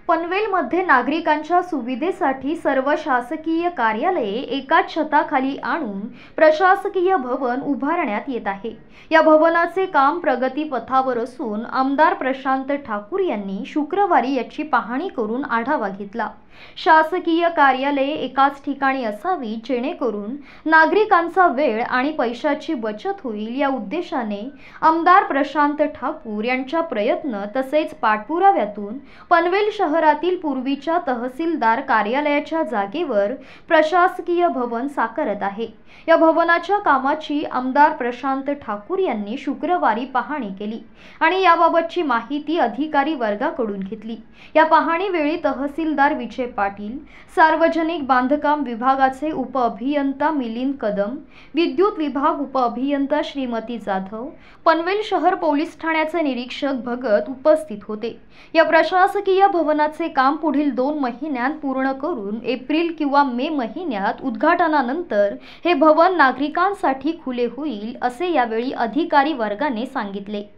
पनवेलमध्ये नागरिकांच्या सुविधेसाठी सर्व शासकीय कार्यालये एकाच छताखाली आणून प्रशासकीय भवन उभारण्यात येत आहे। या भवनाचे काम प्रगतीपथावर असून आमदार प्रशांत ठाकूर यांनी शुक्रवारी याची पाहणी करून आढावा घेतला। शासकीय कार्यालये एकाच ठिकाणी असावी जेणेकरून नागरिकांचा वेळ आणि पैशाची बचत होईल, या उद्देशाने आमदार प्रशांत ठाकूर यांच्या प्रयत्न तसेच पाठपुराव्यातून पनवेल शहरातील पूर्वीच्या तहसीलदार कार्यालयाच्या जागेवर प्रशासकीय भवन साकारत आहे। या भवनाच्या कामाची आमदार प्रशांत ठाकूर यांनी शुक्रवारी पाहणी केली आणि याबाबतची माहिती अधिकारी वर्गाकडून घेतली। या पाहणीवेळी तहसीलदार विजय पाटील, सार्वजनिक बांधकाम विभागाचे उपअभियंता मिलिंद कदम, विद्युत विभाग उपअभियंता श्रीमती जाधव, पनवेल शहर पोलीस ठाण्याचे निरीक्षक भगत उपस्थित होते। या प्रशासकीय भवनाचे काम पुढील 2 महिन्यांत पूर्ण करून एप्रिल किंवा मे महिन्यात उद्घाटनानंतर हे भवन नागरिकांसाठी खुले होईल, असे यावेळी अधिकारी वर्गाने सांगितले।